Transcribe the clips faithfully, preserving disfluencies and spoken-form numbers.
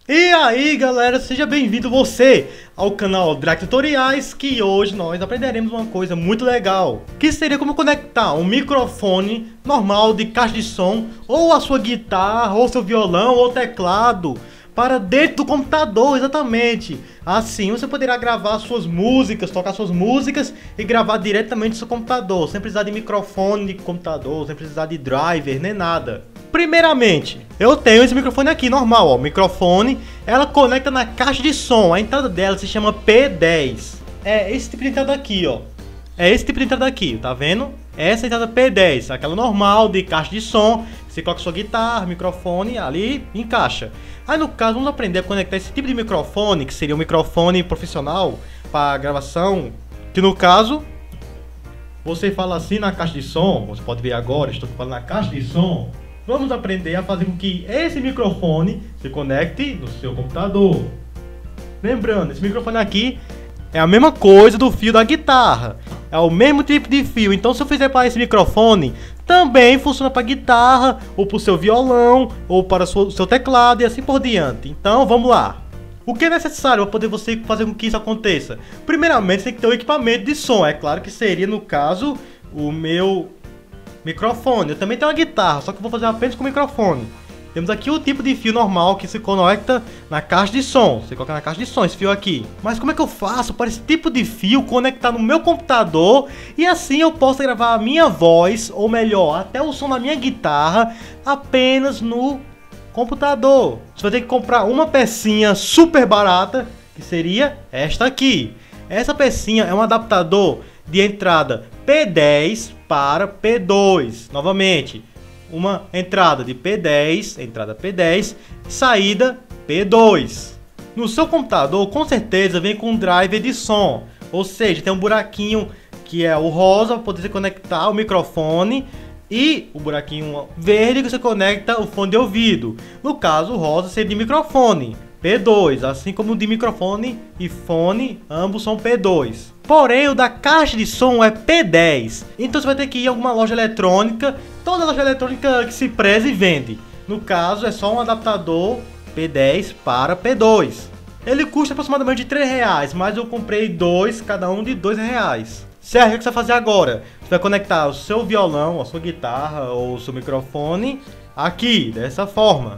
E aí galera, seja bem-vindo você ao canal Drake Tutoriais, que hoje nós aprenderemos uma coisa muito legal, que seria como conectar um microfone normal de caixa de som, ou a sua guitarra, ou seu violão, ou teclado, para dentro do computador, exatamente. Assim você poderá gravar suas músicas, tocar suas músicas e gravar diretamente do seu computador, sem precisar de microfone de computador, sem precisar de driver, nem nada. Primeiramente, eu tenho esse microfone aqui, normal, ó, microfone, ela conecta na caixa de som, a entrada dela se chama P dez. É esse tipo de entrada aqui, ó, é esse tipo de entrada aqui, tá vendo? Essa é a entrada P dez, aquela normal de caixa de som, você coloca sua guitarra, microfone, ali encaixa. Aí no caso, vamos aprender a conectar esse tipo de microfone, que seria um microfone profissional para gravação, que no caso, você fala assim na caixa de som, você pode ver agora, estou falando na caixa de som. Vamos aprender a fazer com que esse microfone se conecte no seu computador. Lembrando, esse microfone aqui é a mesma coisa do fio da guitarra. É o mesmo tipo de fio. Então se eu fizer para esse microfone, também funciona para guitarra, ou para o seu violão, ou para o seu teclado e assim por diante. Então vamos lá. O que é necessário para poder você fazer com que isso aconteça? Primeiramente, você tem que ter um equipamento de som. É claro que seria, no caso, o meu microfone. Eu também tenho uma guitarra, só que eu vou fazer apenas com o microfone. Temos aqui o tipo de fio normal que se conecta na caixa de som. Você coloca na caixa de som esse fio aqui. Mas como é que eu faço para esse tipo de fio conectar no meu computador e assim eu posso gravar a minha voz, ou melhor, até o som da minha guitarra, apenas no computador? Você vai ter que comprar uma pecinha super barata, que seria esta aqui. Essa pecinha é um adaptador de entrada P dez para P dois. Novamente, uma entrada de P dez, entrada P dez, saída P dois. No seu computador, com certeza, vem com um driver de som. Ou seja, tem um buraquinho que é o rosa para poder se conectar o microfone, e o buraquinho verde que você conecta o fone de ouvido. No caso, o rosa seria de microfone, P dois, assim como o de microfone e fone, ambos são P dois. Porém, o da caixa de som é P dez. Então você vai ter que ir a alguma loja eletrônica. Toda loja eletrônica que se preze vende. No caso, é só um adaptador P dez para P dois. Ele custa aproximadamente três reais, mas eu comprei dois, cada um de dois reais. Certo, o que você vai fazer agora? Você vai conectar o seu violão, a sua guitarra ou o seu microfone aqui, dessa forma.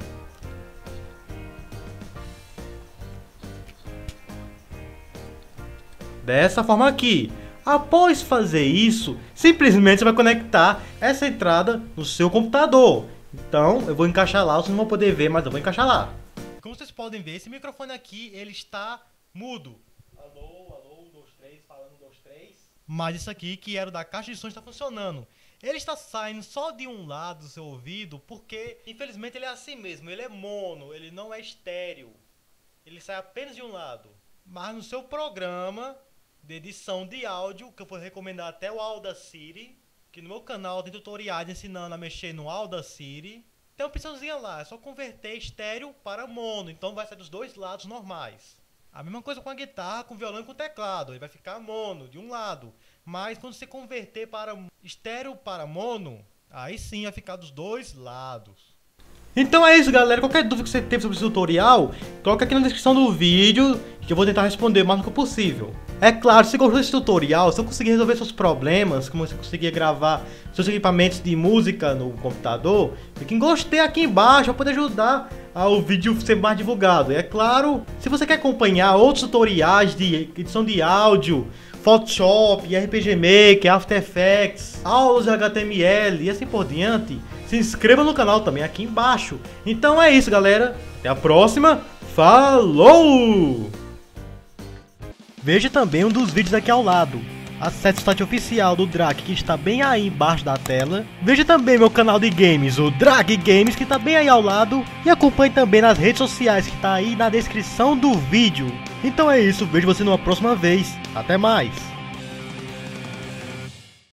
Dessa forma aqui. Após fazer isso, simplesmente você vai conectar essa entrada no seu computador. Então eu vou encaixar lá, vocês não vão poder ver, mas eu vou encaixar lá. Como vocês podem ver, esse microfone aqui, ele está mudo. Alô, alô, um, dois, três, falando, um, dois, três. Mas isso aqui, que era o da caixa de som, está funcionando. Ele está saindo só de um lado do seu ouvido, porque infelizmente ele é assim mesmo, ele é mono, ele não é estéreo. Ele sai apenas de um lado. Mas no seu programa de edição de áudio, que eu vou recomendar até o Audacity, que no meu canal tem tutoriais ensinando a mexer no Audacity. Tem uma opçãozinha lá, é só converter estéreo para mono, então vai sair dos dois lados normais. A mesma coisa com a guitarra, com o violão e com o teclado, ele vai ficar mono de um lado. Mas quando você converter para estéreo para mono, aí sim vai ficar dos dois lados. Então é isso, galera. Qualquer dúvida que você teve sobre esse tutorial, coloca aqui na descrição do vídeo, que eu vou tentar responder o máximo possível. É claro, se gostou desse tutorial, se eu conseguir resolver seus problemas, como você conseguir gravar seus equipamentos de música no computador, clique em gostei aqui embaixo para poder ajudar ao vídeo ser mais divulgado. E é claro, se você quer acompanhar outros tutoriais de edição de áudio, Photoshop, R P G Maker, After Effects, aulas de H T M L e assim por diante, se inscreva no canal também aqui embaixo. Então é isso, galera. Até a próxima. Falou! Veja também um dos vídeos aqui ao lado. Acesse o site oficial do Drake, que está bem aí embaixo da tela. Veja também meu canal de games, o Drake Games, que está bem aí ao lado. E acompanhe também nas redes sociais, que está aí na descrição do vídeo. Então é isso, vejo você numa próxima vez. Até mais!